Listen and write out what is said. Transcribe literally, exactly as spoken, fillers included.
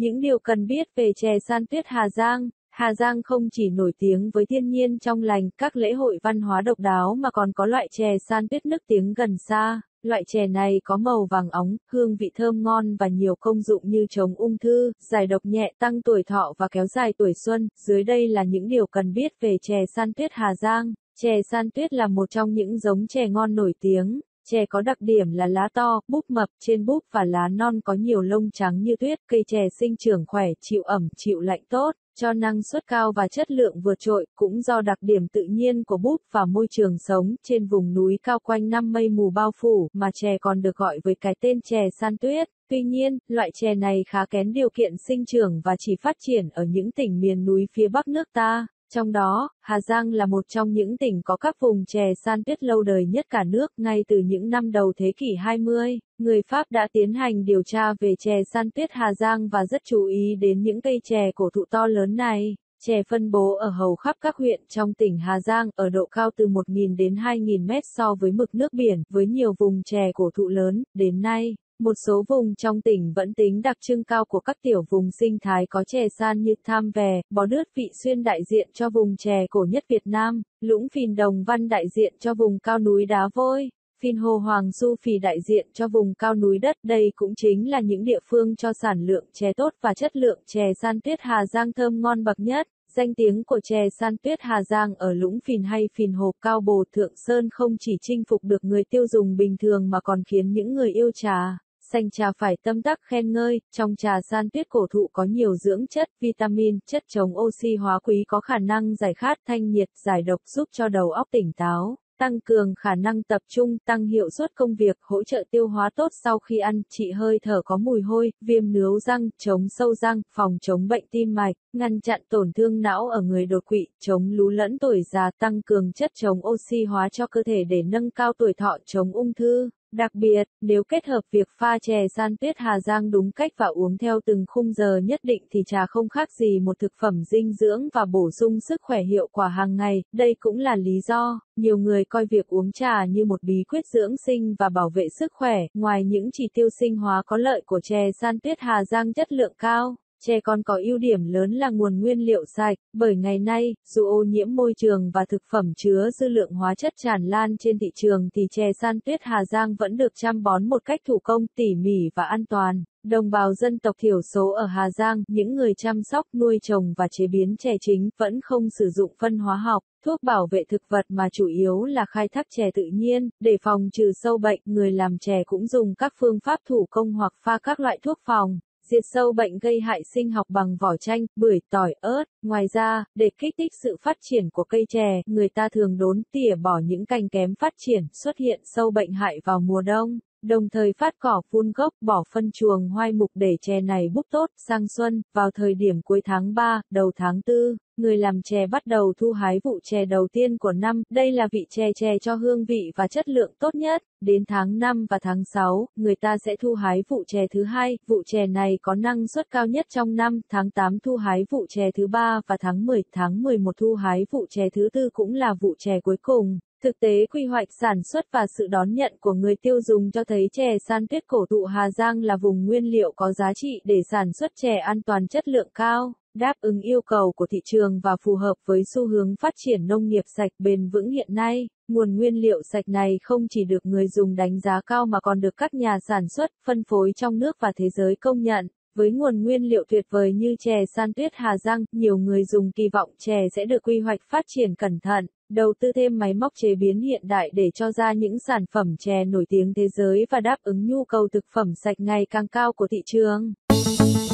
Những điều cần biết về chè san tuyết Hà Giang. Hà Giang không chỉ nổi tiếng với thiên nhiên trong lành, các lễ hội văn hóa độc đáo mà còn có loại chè san tuyết nức tiếng gần xa. Loại chè này có màu vàng óng, hương vị thơm ngon và nhiều công dụng như chống ung thư, giải độc nhẹ, tăng tuổi thọ và kéo dài tuổi xuân. Dưới đây là những điều cần biết về chè san tuyết Hà Giang. Chè san tuyết là một trong những giống chè ngon nổi tiếng. Chè có đặc điểm là lá to, búp mập, trên búp và lá non có nhiều lông trắng như tuyết. Cây chè sinh trưởng khỏe, chịu ẩm, chịu lạnh tốt, cho năng suất cao và chất lượng vượt trội, cũng do đặc điểm tự nhiên của búp và môi trường sống trên vùng núi cao quanh năm mây mù bao phủ, mà chè còn được gọi với cái tên chè san tuyết. Tuy nhiên, loại chè này khá kén điều kiện sinh trưởng và chỉ phát triển ở những tỉnh miền núi phía Bắc nước ta. Trong đó, Hà Giang là một trong những tỉnh có các vùng chè san tuyết lâu đời nhất cả nước. Ngay từ những năm đầu thế kỷ hai mươi, người Pháp đã tiến hành điều tra về chè san tuyết Hà Giang và rất chú ý đến những cây chè cổ thụ to lớn này. Chè phân bố ở hầu khắp các huyện trong tỉnh Hà Giang, ở độ cao từ một nghìn đến hai nghìn mét so với mực nước biển, với nhiều vùng chè cổ thụ lớn. Đến nay, một số vùng trong tỉnh vẫn tính đặc trưng cao của các tiểu vùng sinh thái có chè san như Tham Vè, Bó Đước, Vị Xuyên đại diện cho vùng chè cổ nhất Việt Nam, Lũng Phìn Đồng Văn đại diện cho vùng cao núi đá vôi, Phìn Hồ Hoàng Su Phì đại diện cho vùng cao núi đất. Đây cũng chính là những địa phương cho sản lượng chè tốt và chất lượng chè san tuyết Hà Giang thơm ngon bậc nhất. Danh tiếng của chè san tuyết Hà Giang ở Lũng Phìn hay Phìn Hồ, Cao Bồ, Thượng Sơn không chỉ chinh phục được người tiêu dùng bình thường mà còn khiến những người yêu trà xanh trà phải tâm đắc khen ngợi. Trong trà san tuyết cổ thụ có nhiều dưỡng chất, vitamin, chất chống oxy hóa quý có khả năng giải khát, thanh nhiệt, giải độc, giúp cho đầu óc tỉnh táo, tăng cường khả năng tập trung, tăng hiệu suất công việc, hỗ trợ tiêu hóa tốt sau khi ăn, trị hơi thở có mùi hôi, viêm nướu răng, chống sâu răng, phòng chống bệnh tim mạch, ngăn chặn tổn thương não ở người đột quỵ, chống lú lẫn tuổi già, tăng cường chất chống oxy hóa cho cơ thể để nâng cao tuổi thọ, chống ung thư. Đặc biệt, nếu kết hợp việc pha chè san tuyết Hà Giang đúng cách và uống theo từng khung giờ nhất định thì trà không khác gì một thực phẩm dinh dưỡng và bổ sung sức khỏe hiệu quả hàng ngày. Đây cũng là lý do nhiều người coi việc uống trà như một bí quyết dưỡng sinh và bảo vệ sức khỏe. Ngoài những chỉ tiêu sinh hóa có lợi của chè san tuyết Hà Giang chất lượng cao, chè còn có ưu điểm lớn là nguồn nguyên liệu sạch, bởi ngày nay, dù ô nhiễm môi trường và thực phẩm chứa dư lượng hóa chất tràn lan trên thị trường thì chè san tuyết Hà Giang vẫn được chăm bón một cách thủ công, tỉ mỉ và an toàn. Đồng bào dân tộc thiểu số ở Hà Giang, những người chăm sóc, nuôi trồng và chế biến chè chính vẫn không sử dụng phân hóa học, thuốc bảo vệ thực vật mà chủ yếu là khai thác chè tự nhiên. Để phòng trừ sâu bệnh, người làm chè cũng dùng các phương pháp thủ công hoặc pha các loại thuốc phòng diệt sâu bệnh gây hại sinh học bằng vỏ chanh, bưởi, tỏi, ớt. Ngoài ra, để kích thích sự phát triển của cây chè, người ta thường đốn tỉa bỏ những cành kém phát triển, xuất hiện sâu bệnh hại vào mùa đông, đồng thời phát cỏ, phun gốc, bỏ phân chuồng hoai mục để chè này búp tốt. Sang xuân, vào thời điểm cuối tháng ba, đầu tháng tư, người làm chè bắt đầu thu hái vụ chè đầu tiên của năm. Đây là vị chè chè cho hương vị và chất lượng tốt nhất. Đến tháng năm và tháng sáu, người ta sẽ thu hái vụ chè thứ hai. Vụ chè này có năng suất cao nhất trong năm. Tháng tám thu hái vụ chè thứ ba và tháng mười, tháng mười một thu hái vụ chè thứ tư cũng là vụ chè cuối cùng. Thực tế quy hoạch sản xuất và sự đón nhận của người tiêu dùng cho thấy chè san tuyết cổ thụ Hà Giang là vùng nguyên liệu có giá trị để sản xuất chè an toàn, chất lượng cao, đáp ứng yêu cầu của thị trường và phù hợp với xu hướng phát triển nông nghiệp sạch bền vững hiện nay. Nguồn nguyên liệu sạch này không chỉ được người dùng đánh giá cao mà còn được các nhà sản xuất, phân phối trong nước và thế giới công nhận. Với nguồn nguyên liệu tuyệt vời như chè san tuyết Hà Giang, nhiều người dùng kỳ vọng chè sẽ được quy hoạch phát triển cẩn thận, đầu tư thêm máy móc chế biến hiện đại để cho ra những sản phẩm chè nổi tiếng thế giới và đáp ứng nhu cầu thực phẩm sạch ngày càng cao của thị trường.